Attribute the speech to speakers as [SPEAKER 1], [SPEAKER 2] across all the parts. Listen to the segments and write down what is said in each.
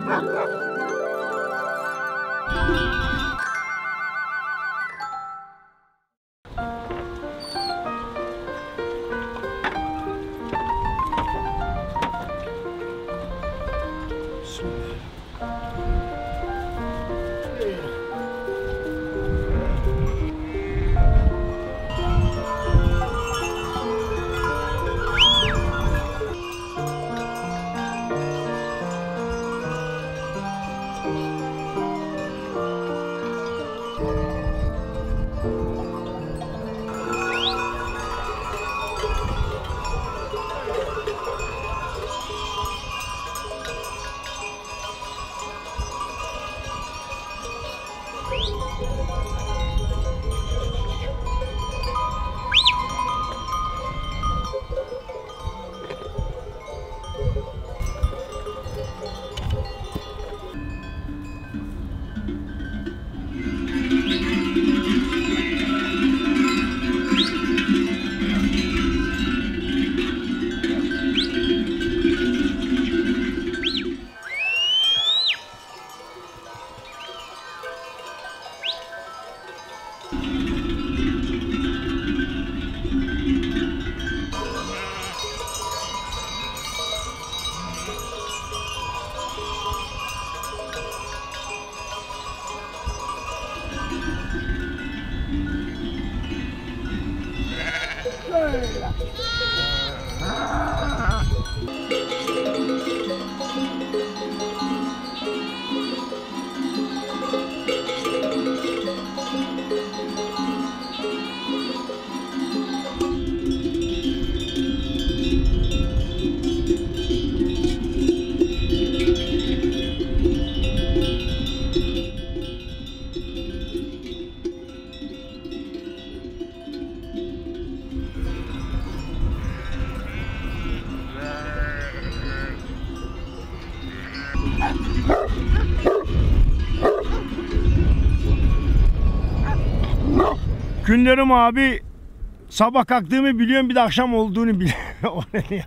[SPEAKER 1] Günlerim abi, sabah kalktığımı biliyorum, bir de akşam olduğunu biliyorum.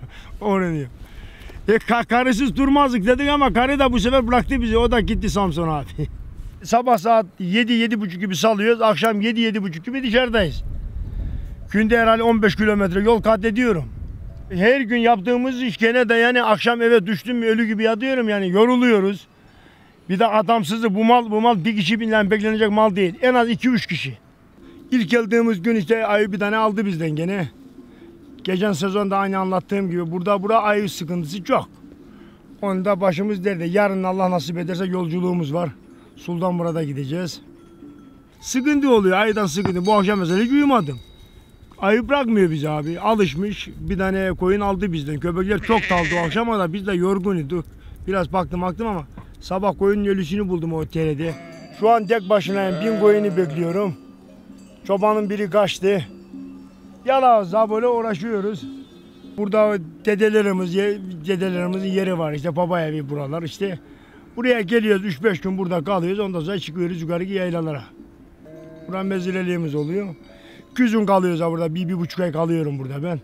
[SPEAKER 1] Onu diyor. Karısız durmazdık dedik ama karı da bu sefer bıraktı bizi. O da gitti Samsun abi. Sabah saat 7-7.30 gibi salıyoruz. Akşam 7-7.30 gibi dışarıdayız. Günde herhalde 15 kilometre yol kat ediyorum. Her gün yaptığımız iş gene de yani akşam eve düştüm mü ölü gibi yatıyorum, yani yoruluyoruz. Bir de adamsızlık, bu mal bir kişi bilen beklenecek mal değil. En az 2-3 kişi. İlk geldiğimiz gün işte ayı bir tane aldı bizden gene. Geçen sezonda aynı anlattığım gibi burada ayı sıkıntısı çok. Onu da başımız derdi. Yarın Allah nasip ederse yolculuğumuz var. Sultanburad'a gideceğiz. Sıkıntı oluyor, ayıdan sıkıntı. Bu akşam mesela hiç uyumadım. Ayı bırakmıyor bizi abi. Alışmış. Bir tane koyun aldı bizden. Köpekler çok daldı o akşam ama biz de yorgunyduk. Biraz baktım ama sabah koyunun ölüsünü buldum o terede. Şu an tek başınayım. 1000 koyunu bekliyorum. Çobanın biri kaçtı. Yalağızla böyle uğraşıyoruz. Burada dedelerimizin yeri var. İşte baba evi buralar işte. Buraya geliyoruz, 3-5 gün burada kalıyoruz. Ondan sonra çıkıyoruz yukarı yaylalara. Buranın mezireliğimiz oluyor. Kışın kalıyoruz burada. 1-1,5 ay kalıyorum burada ben.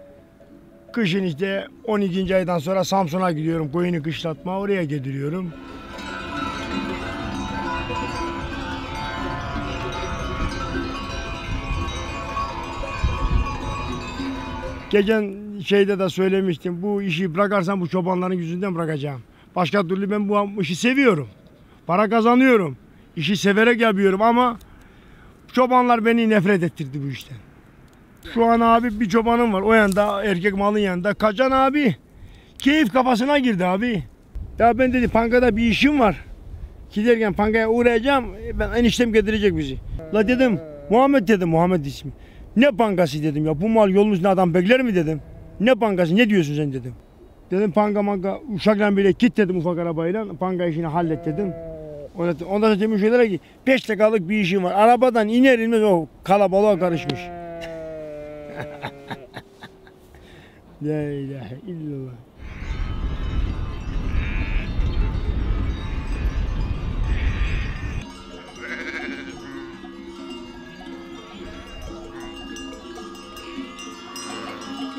[SPEAKER 1] Kışın işte 12. aydan sonra Samsun'a gidiyorum. Koyunu kışlatma, oraya gidiyorum. Geçen şeyde de söylemiştim. Bu işi bırakarsam bu çobanların yüzünden bırakacağım. Başka türlü ben bu işi seviyorum. Para kazanıyorum. İşi severek yapıyorum ama çobanlar beni nefret ettirdi bu işten. Şu an abi bir çobanım var. O yanda, erkek malın yanında. Kaçan abi keyif kafasına girdi abi. Ya ben dedi pankada bir işim var. Giderken pankaya uğrayacağım. Ben eniştem getirecek bizi. La dedim Muhammed dedim, Muhammed ismi. Ne pankası dedim ya, bu mal yolun üstünde adam bekler mi dedim. Ne pankası, ne diyorsun sen dedim. Dedim panka uşakla bile git dedim ufak arabayla. Panka işini hallet dedim. Ondan sonra demiş şeylere ki 5 dakikalık bir işim var. Arabadan iner inmez o kalabalığa karışmış. La ilahe illallah.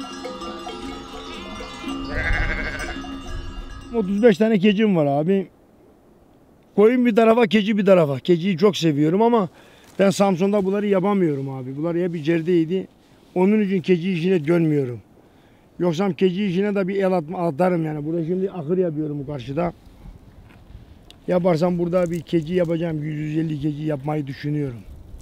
[SPEAKER 1] ...35 tane keçim var abi. Koyun bir tarafa, keçi bir tarafa. Keçiyi çok seviyorum ama ben Samsun'da bunları yapamıyorum abi. Bunlar hep içerideydi. Onun için keçi işine dönmüyorum. Yoksa keçi işine de bir el atarım yani. Burada şimdi ahır yapıyorum bu karşıda. Yaparsam burada bir keçi yapacağım. 100-150 keçi yapmayı düşünüyorum.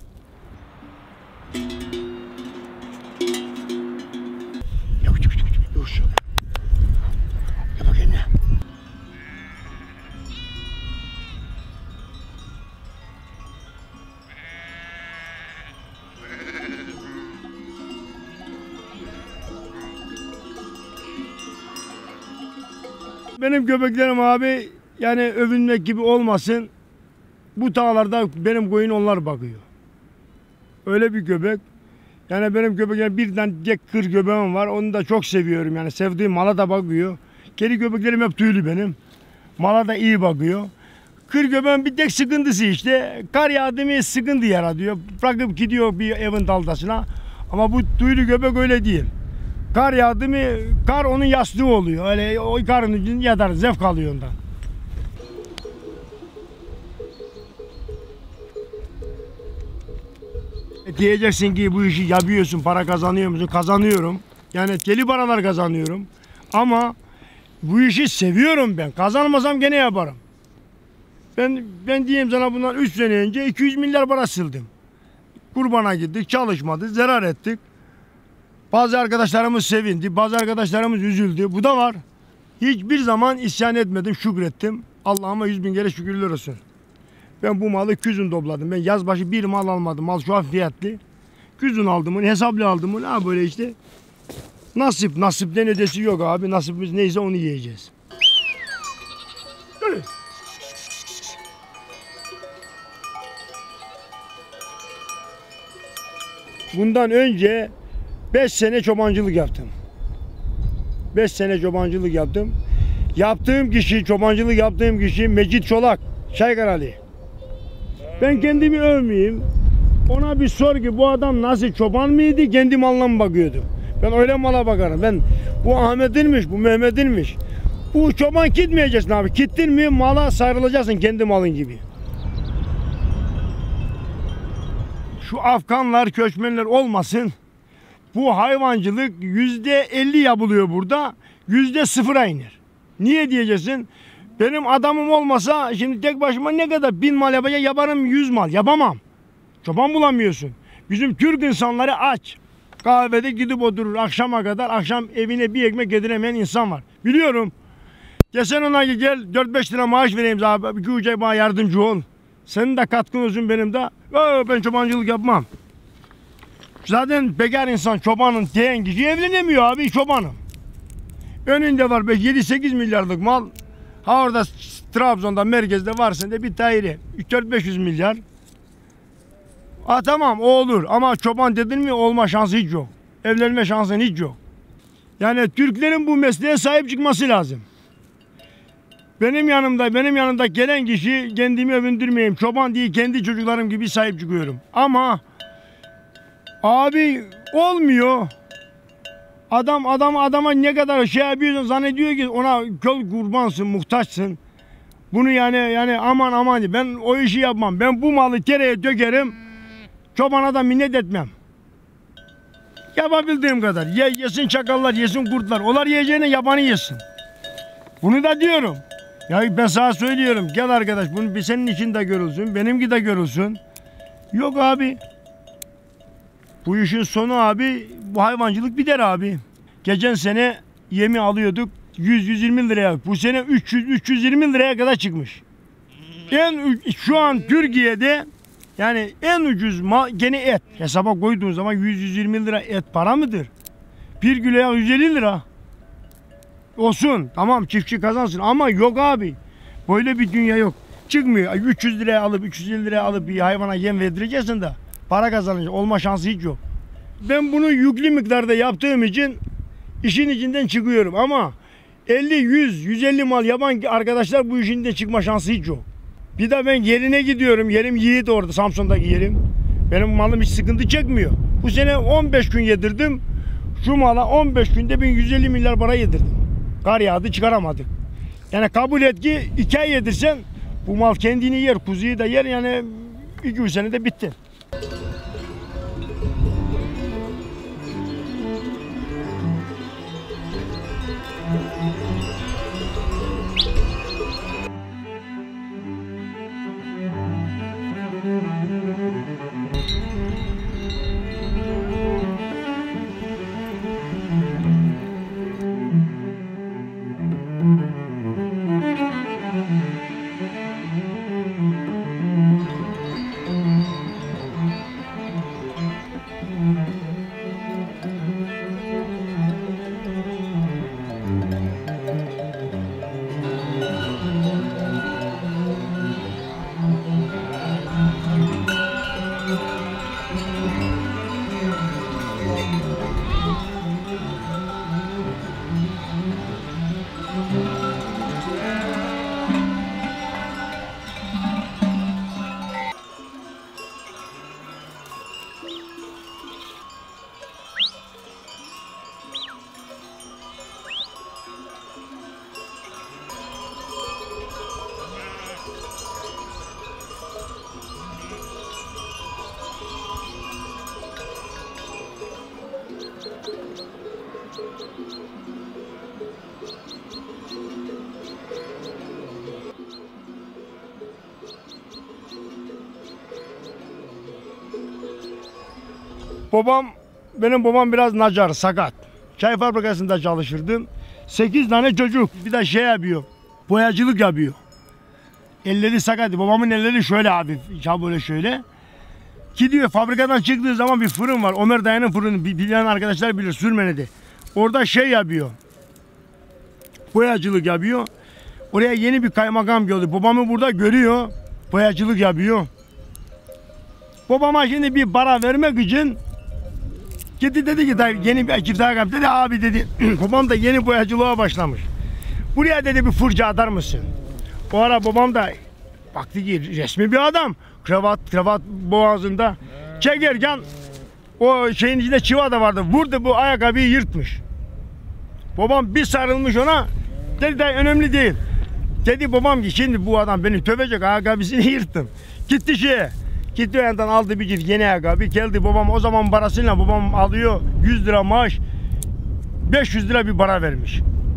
[SPEAKER 1] Benim köpeklerim abi yani övünmek gibi olmasın. Bu dağlarda benim koyun onlar bakıyor. Öyle bir köpek. Yani benim köpeklerim birden tek kır köpeğim var. Onu da çok seviyorum yani. Sevdiğim mala da bakıyor. Kedi köpeklerim hep tüylü benim. Mala da iyi bakıyor. Kır köpeğin bir tek sıkıntısı işte. Kar yağdı mı sıkıntı yaratıyor. Bırakıp gidiyor bir evin daldasına. Ama bu tüylü köpek öyle değil. Kar yağdı mı kar onun yastığı oluyor. Öyle o karın içinde yatar, zevk alıyor ondan. Diyeceksin ki bu işi yapıyorsun, para kazanıyor musun? Kazanıyorum. Yani deli paralar kazanıyorum. Ama bu işi seviyorum ben. Kazanmasam gene yaparım. Ben diyeyim sana bundan 3 sene önce 200 milyar para sildim. Kurbana gittik, çalışmadı, zarar ettik. Bazı arkadaşlarımız sevindi, bazı arkadaşlarımız üzüldü. Bu da var. Hiçbir zaman isyan etmedim, şükrettim. Allah'ıma 100.000 kere şükürler olsun. Ben bu malı küzün topladım. Ben yaz başı bir mal almadım. Mal şu an fiyatlı. Küzün aldım onu, hesaplı aldım onu. Ha böyle işte. Nasipten ötesi yok abi. Nasibimiz neyse onu yiyeceğiz. Öyle. Bundan önce 5 sene çobancılık yaptım. 5 sene çobancılık yaptım. Çobancılık yaptığım kişi Mecit Çolak, Çaykaralı. Ben kendimi övmeyeyim. Ona bir sor ki bu adam nasıl çoban mıydı, kendi malına mı bakıyordu? Ben öyle mala bakarım. Ben bu Ahmet'inmiş, bu Mehmet'inmiş. Bu çoban gitmeyeceksin abi. Gittin mi mala sarılacaksın kendi malın gibi. Şu Afganlar, göçmenler olmasın. Bu hayvancılık %50 yapılıyor burada. %0'a iner. Niye diyeceksin? Benim adamım olmasa şimdi tek başıma ne kadar 1000 mal yapacağım, yaparım 100 mal. Yapamam. Çoban bulamıyorsun. Bizim Türk insanları aç. Kahvede gidip oturur akşama kadar. Akşam evine bir ekmek yediremeyen insan var. Biliyorum. Desen ona ki gel 4-5 lira maaş vereyim abi. 2 ay bana yardımcı ol. Senin de katkın olsun benim de. Ben çobancılık yapmam. Zaten bekar insan çobanın diyen kişi evlenemiyor abi, çobanım. Önünde var 7-8 milyarlık mal. Ha orada Trabzon'da merkezde varsın de bir daire 300-500 milyar. Ha tamam o olur ama çoban dedin mi olma şansı hiç yok. Evlenme şansın hiç yok. Yani Türklerin bu mesleğe sahip çıkması lazım. Benim yanımda gelen kişi kendimi övündürmeyeyim. Çoban değil kendi çocuklarım gibi sahip çıkıyorum. Ama abi olmuyor. Adama ne kadar şey yapıyorsun zannediyor ki ona köl kurbansın, muhtaçsın. Bunu yani aman ben o işi yapmam. Ben bu malı kereye dökerim. Çobana da minnet etmem. Yapabildiğim kadar. Yesin çakallar, yesin kurtlar. Onlar yiyeceğine yabanı yesin. Bunu da diyorum. Ya ben sana söylüyorum. Gel arkadaş bunu bir senin için de görülsün. Benimki de görülsün. Yok abi. Bu işin sonu abi bu hayvancılık biter abi. Geçen sene yemi alıyorduk 100-120 liraya. Bu sene 300-320 liraya kadar çıkmış. Şu an Türkiye'de yani en ucuz mal gene et. Hesaba koyduğun zaman 100-120 lira et para mıdır? Bir kiloya 150 lira. Olsun tamam çiftçi kazansın ama yok abi. Böyle bir dünya yok. Çıkmıyor. 300 liraya alıp 350 liraya alıp bir hayvana yem verdireceksin de para kazanacak. Olma şansı hiç yok. Ben bunu yüklü miktarda yaptığım için işin içinden çıkıyorum ama 50, 100, 150 mal yapan arkadaşlar bu işin içinden çıkma şansı hiç yok. Bir de ben yerine gidiyorum. Yerim Yiğit orada Samsun'daki yerim. Benim malım hiç sıkıntı çekmiyor. Bu sene 15 gün yedirdim. Şu mala 15 günde 150 milyar para yedirdim. Kar yağdı çıkaramadık. Yani kabul et ki 2 ay yedirsen Bu mal kendini yer, kuzuyu da yer, yani 2-3 senede bitti. Benim babam biraz nacar, sakat. Çay fabrikasında çalışırdım. 8 tane çocuk, bir de şey yapıyor, boyacılık yapıyor. Elleri sakat, babamın elleri şöyle abi, böyle şöyle. Gidiyor, fabrikadan çıktığı zaman bir fırın var, Ömer Dayı'nın fırını, bilen arkadaşlar bilir, Sürmene'de. Orada şey yapıyor, boyacılık yapıyor. Oraya yeni bir kaymakam geldi, babamı burada görüyor, boyacılık yapıyor. Babama şimdi bir para vermek için gitti, dedi ki yeni bir ekip daha dedi, abi dedi babam da yeni boyacılığa başlamış. Buraya dedi bir fırça atar mısın? O ara babam da baktı ki resmi bir adam, kravat boğazında, çekerken o şeyin içinde çiva da vardı, vurdu, bu ayakkabıyı yırtmış. Babam bir sarılmış ona, dedi de önemli değil. Dedi babam ki şimdi bu adam beni tövecek, ayakkabısını yırttım. Gitti o yandan aldı bir yeni ayakkabı, geldi babam, o zaman parasıyla babam alıyor 100 lira maaş, 500 lira bir para vermiş.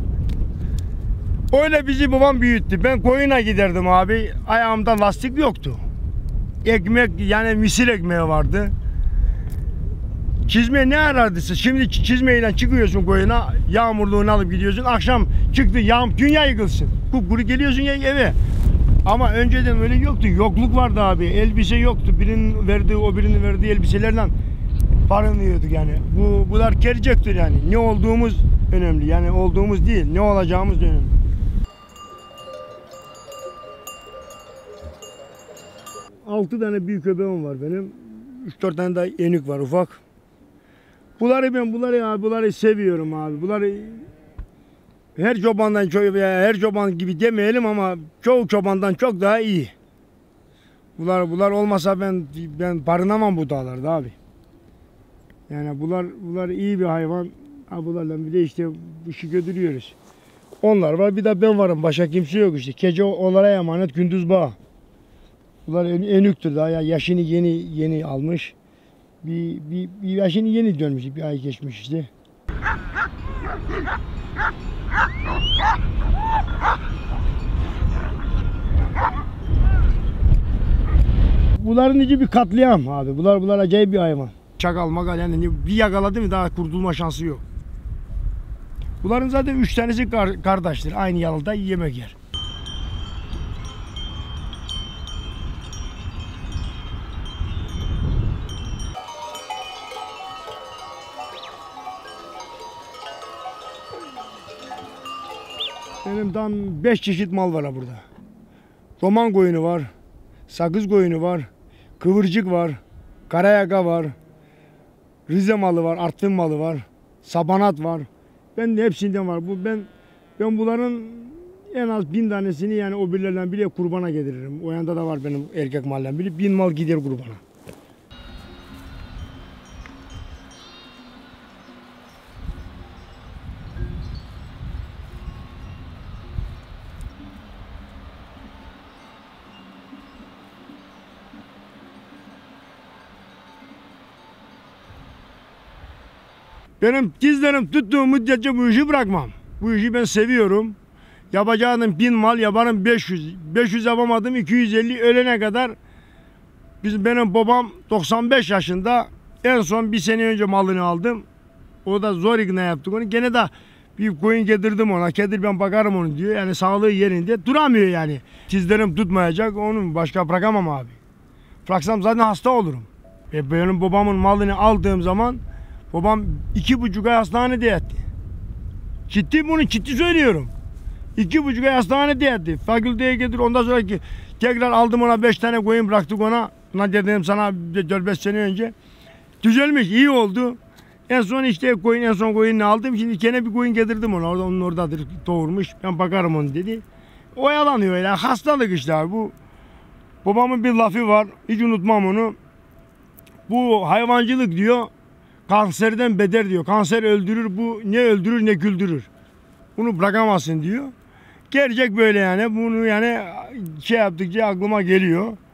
[SPEAKER 1] Öyle bizi babam büyüttü. Ben koyuna giderdim abi, ayağımda lastik yoktu. Ekmek, yani misir ekmeği vardı. Çizme ne arardısın? Şimdi çizmeyle çıkıyorsun koyuna, yağmurluğunu alıp gidiyorsun, akşam çıktı dünya yıkılsın. Kupkuru geliyorsun eve. Ama önceden öyle yoktu. Yokluk vardı abi. Elbise yoktu. Birinin verdiği, o birinin verdiği elbiselerle barınıyorduk yani. Bunlar gelecektir yani. Ne olduğumuz önemli. Yani olduğumuz değil, ne olacağımız önemli. Altı tane büyük köpeğim var benim. 3-4 tane de enik var, ufak. Bunları seviyorum abi. Bunları her çoban gibi demeyelim ama çoğu çobandan çok daha iyi. Bunlar olmasa ben barınamam bu dağlarda abi. Yani bunlar iyi bir hayvan. Bunlarla bir de işte işi götürüyoruz. Onlar var, bir de ben varım. Başka kimse yok işte. Gece onlara emanet, gündüz bağ. Bunlar enüktür daha, ya yaşını yeni almış. Bir yaşını yeni dönmüş, bir ay geçmiş işte. Bunların içi bir katliam abi. Bunlar acayip bir hayvan. Çakal makal, yani bir yakaladı mı daha kurtulma şansı yok. Bunların zaten 3 tanesi kardeştir. Aynı yalıda yemek yer. Benim tam 5 çeşit mal var burada. Roman koyunu var, sakız koyunu var, kıvırcık var, karayaka var, Rize malı var, Artvin malı var, sabanat var. Ben de hepsinden var. Ben bunların en az 1000 tanesini, yani o birilerden bile kurbana getiririm. O yanda da var benim erkek mahallem biri. 1000 mal gider kurbana. Benim dizlerim tuttuğu müddetçe bu işi bırakmam. Bu işi ben seviyorum. Yapacağım 1000 mal, yaparım 500. 500 yapamadım 250 ölene kadar. Benim babam 95 yaşında. En son bir sene önce malını aldım. O da zor ikna yaptık onu. Gene de bir koyun getirdim ona. Kedir ben bakarım onu diyor. Yani sağlığı yerinde duramıyor yani. Dizlerim tutmayacak. Onu başka bırakamam abi. Bıraksam zaten hasta olurum. Benim babamın malını aldığım zaman babam 2,5 ay hastanede yattı. Ciddi söylüyorum. 2,5 ay hastanede yattı. Fakülteye getir. Ondan sonra tekrar aldım ona 5 tane koyun bıraktık ona. Ona dedim sana 4-5 sene önce. Düzelmiş, iyi oldu. En son koyunu aldım. Şimdi gene bir koyun getirdim ona. Onun oradadır, doğurmuş. Ben bakarım onu dedi. Oyalanıyor öyle. Hastalık işte abi bu. Babamın bir lafı var. Hiç unutmam onu. Bu hayvancılık diyor. Kanserden beter diyor. Kanser öldürür, bu ne öldürür ne güldürür. Bunu bırakamazsın diyor. Gerçek böyle yani. Bunu yani yaptıkça aklıma geliyor.